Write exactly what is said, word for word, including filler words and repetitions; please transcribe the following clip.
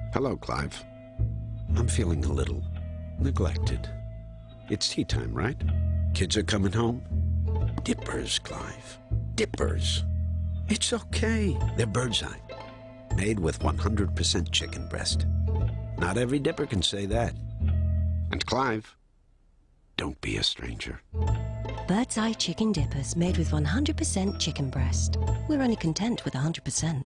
Hello, Clive. I'm feeling a little neglected. It's tea time, right? Kids are coming home. Dippers, Clive. Dippers. It's okay. They're Bird's Eye. Made with one hundred percent chicken breast. Not every dipper can say that. And Clive, don't be a stranger. Bird's Eye chicken dippers made with one hundred percent chicken breast. We're only content with one hundred percent.